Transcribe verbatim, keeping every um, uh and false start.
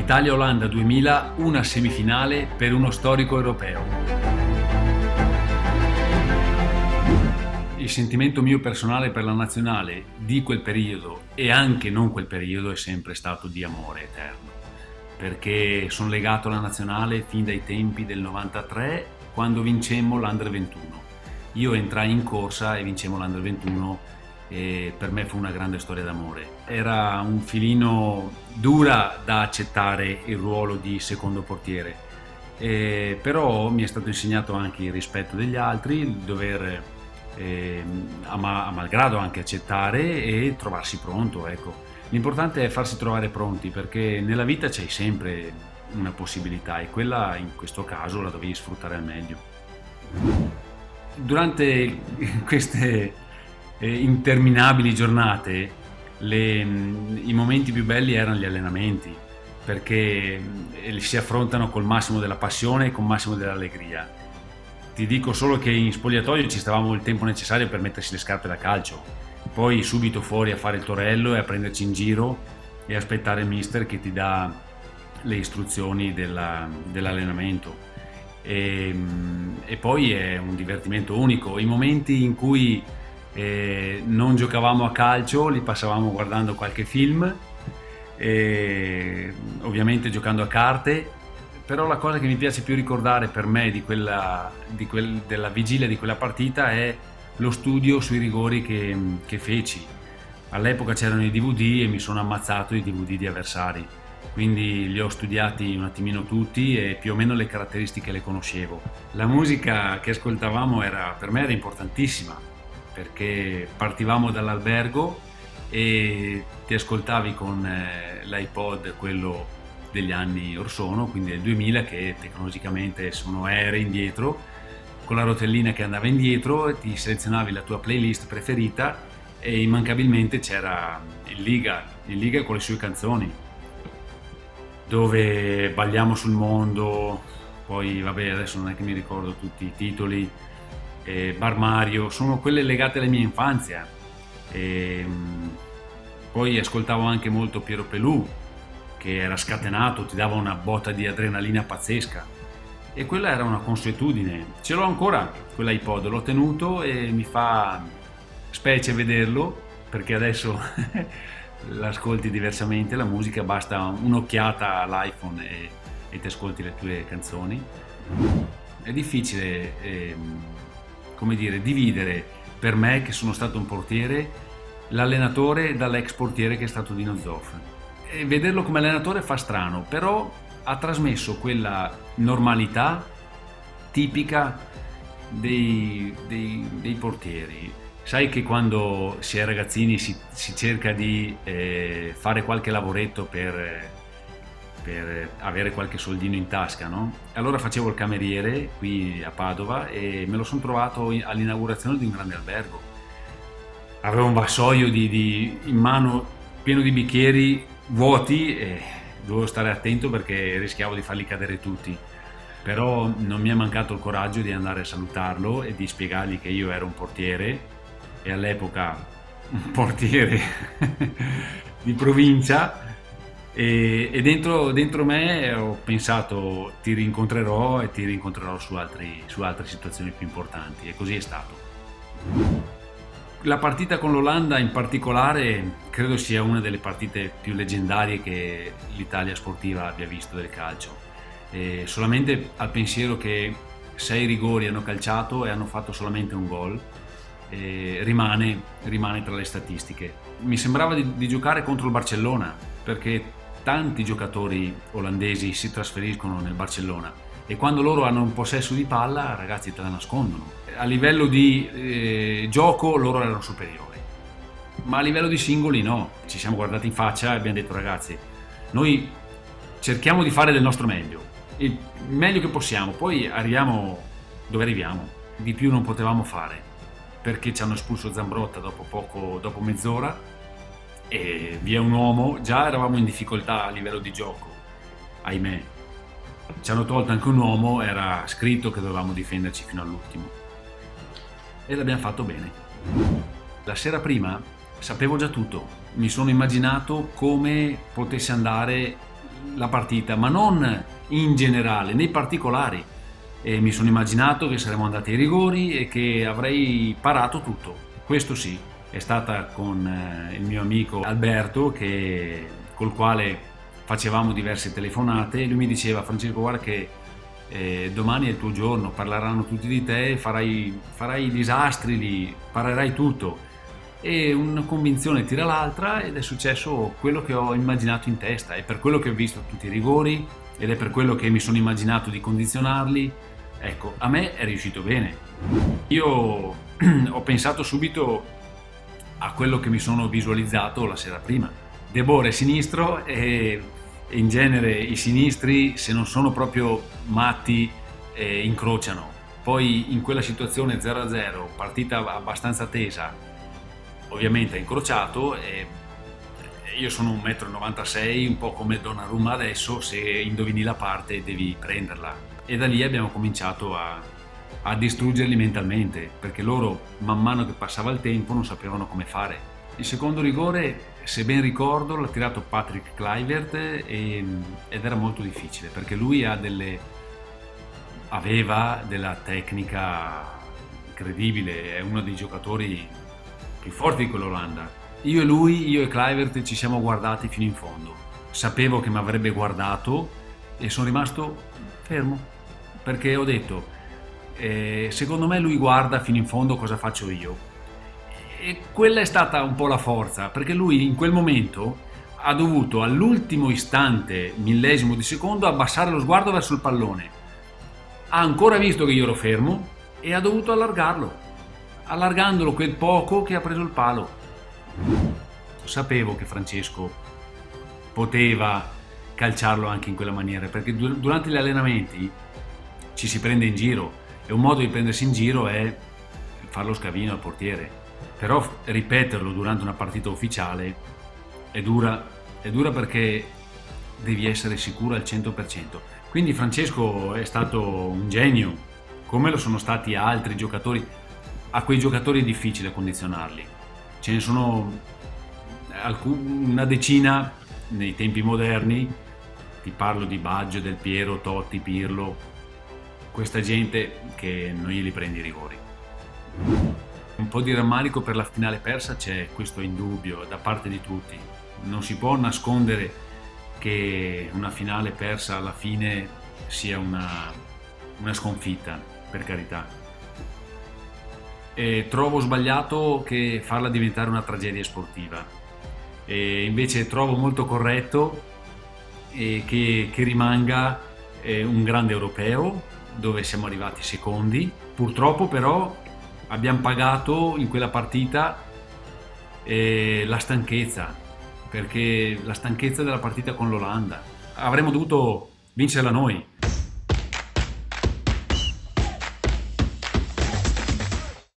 Italia-Olanda duemila, una semifinale per uno storico europeo. Il sentimento mio personale per la nazionale di quel periodo e anche non quel periodo è sempre stato di amore eterno, perché sono legato alla nazionale fin dai tempi del novantatré, quando vincemmo l'Under ventuno. Io entrai in corsa e vincemmo l'Under ventuno e per me fu una grande storia d'amore. Era un filino dura da accettare il ruolo di secondo portiere, eh, però mi è stato insegnato anche il rispetto degli altri, il dover eh, a, ma, a malgrado anche accettare e trovarsi pronto, ecco. L'importante è farsi trovare pronti, perché nella vita c'è sempre una possibilità e quella in questo caso la dovevi sfruttare al meglio. Durante queste eh, interminabili giornate le, i momenti più belli erano gli allenamenti, perché eh, si affrontano col massimo della passione e col massimo dell'allegria. Ti dico solo che in spogliatoio ci stavamo il tempo necessario per mettersi le scarpe da calcio, poi subito fuori a fare il torello e a prenderci in giro e aspettare il mister che ti dà le istruzioni della, dell'allenamento. E, e poi è un divertimento unico. I momenti in cui eh, non giocavamo a calcio li passavamo guardando qualche film, e, ovviamente giocando a carte. Però la cosa che mi piace più ricordare per me di quella, di quel, della vigilia di quella partita è lo studio sui rigori che, che feci. All'epoca c'erano i D V D e mi sono ammazzato i D V D di avversari, quindi li ho studiati un attimino tutti e più o meno le caratteristiche le conoscevo. La musica che ascoltavamo era, per me era importantissima, perché partivamo dall'albergo e ti ascoltavi con eh, l'iPod, quello degli anni or sono, quindi del duemila, che tecnologicamente sono ere indietro, con la rotellina che andava indietro e ti selezionavi la tua playlist preferita e immancabilmente c'era il Liga, il Liga con le sue canzoni, dove Balliamo sul mondo, poi vabbè adesso non è che mi ricordo tutti i titoli, eh, Bar Mario, sono quelle legate alla mia infanzia. E, poi ascoltavo anche molto Piero Pelù, che era scatenato, ti dava una botta di adrenalina pazzesca, e quella era una consuetudine. Ce l'ho ancora quell'iPod, l'ho tenuto e mi fa specie vederlo, perché adesso l'ascolti diversamente la musica, basta un'occhiata all'iPhone e, e ti ascolti le tue canzoni. È difficile eh, come dire, dividere, per me che sono stato un portiere, l'allenatore dall'ex portiere che è stato Dino Zoff. E vederlo come allenatore fa strano, però ha trasmesso quella normalità tipica dei, dei, dei portieri. Sai che quando si è ragazzini si, si cerca di eh, fare qualche lavoretto per, per avere qualche soldino in tasca, no? Allora facevo il cameriere qui a Padova e me lo sono trovato all'inaugurazione di un grande albergo. Avevo un vassoio di, di, in mano pieno di bicchieri vuoti e dovevo stare attento perché rischiavo di farli cadere tutti, però non mi è mancato il coraggio di andare a salutarlo e di spiegargli che io ero un portiere, e all'epoca un portiere di provincia, e, e dentro, dentro me ho pensato ti rincontrerò e ti rincontrerò su, altri, su altre situazioni più importanti, e così è stato. La partita con l'Olanda in particolare credo sia una delle partite più leggendarie che l'Italia sportiva abbia visto del calcio. E solamente al pensiero che sei rigori hanno calciato e hanno fatto solamente un gol, e rimane, rimane tra le statistiche. Mi sembrava di, di giocare contro il Barcellona, perché tanti giocatori olandesi si trasferiscono nel Barcellona e quando loro hanno un possesso di palla, ragazzi, te la nascondono. A livello di eh, gioco loro erano superiori, ma a livello di singoli no. Ci siamo guardati in faccia e abbiamo detto: ragazzi, noi cerchiamo di fare del nostro meglio, il meglio che possiamo, poi arriviamo dove arriviamo. Di più non potevamo fare, perché ci hanno espulso Zambrotta dopo poco, dopo mezz'ora, e via un uomo. Già eravamo in difficoltà a livello di gioco, ahimè. Ci hanno tolto anche un uomo, era scritto che dovevamo difenderci fino all'ultimo, e l'abbiamo fatto bene. La sera prima sapevo già tutto, mi sono immaginato come potesse andare la partita, ma non in generale, nei particolari. E mi sono immaginato che saremmo andati ai rigori e che avrei parato tutto. Questo sì, è stata con eh, il mio amico Alberto, che, col quale facevamo diverse telefonate, e lui mi diceva: Francesco, guarda che eh, domani è il tuo giorno, parleranno tutti di te, farai, farai disastri lì, parerai tutto. E una convinzione tira l'altra ed è successo quello che ho immaginato in testa, è per quello che ho visto tutti i rigori ed è per quello che mi sono immaginato di condizionarli. Ecco, a me è riuscito bene. Io ho pensato subito a quello che mi sono visualizzato la sera prima. De Boer è sinistro e in genere i sinistri, se non sono proprio matti, eh, incrociano. Poi in quella situazione zero a zero, partita abbastanza tesa, ovviamente ha incrociato e io sono un metro e novantasei, un po' come Donnarumma adesso, se indovini la parte devi prenderla. E da lì abbiamo cominciato a, a distruggerli mentalmente, perché loro man mano che passava il tempo non sapevano come fare. Il secondo rigore, se ben ricordo, l'ha tirato Patrick Kluivert e, ed era molto difficile, perché lui ha delle, aveva della tecnica incredibile, è uno dei giocatori più forti di quell'Olanda. Io e lui, io e Kluivert ci siamo guardati fino in fondo. Sapevo che mi avrebbe guardato e sono rimasto fermo, perché ho detto, eh, secondo me lui guarda fino in fondo cosa faccio io. E quella è stata un po' la forza, perché lui in quel momento ha dovuto all'ultimo istante, millesimo di secondo, abbassare lo sguardo verso il pallone. Ha ancora visto che io ero fermo e ha dovuto allargarlo, allargandolo quel poco che ha preso il palo. Sapevo che Francesco poteva calciarlo anche in quella maniera, perché durante gli allenamenti ci si prende in giro e un modo di prendersi in giro è fare lo scavino al portiere, però ripeterlo durante una partita ufficiale è dura, è dura perché devi essere sicuro al cento per cento. Quindi Francesco è stato un genio, come lo sono stati altri giocatori. A quei giocatori è difficile condizionarli, ce ne sono una decina nei tempi moderni, ti parlo di Baggio, Del Piero, Totti, Pirlo, questa gente che non glieli prendi i rigori. Un po' di rammarico per la finale persa c'è, questo è indubbio, da parte di tutti. Non si può nascondere che una finale persa alla fine sia una, una sconfitta, per carità. E trovo sbagliato che farla diventare una tragedia sportiva, e invece trovo molto corretto eh, che, che rimanga eh, un grande europeo dove siamo arrivati secondi. Purtroppo però abbiamo pagato in quella partita eh, la stanchezza, perché la stanchezza della partita con l'Olanda. Avremmo dovuto vincerla noi.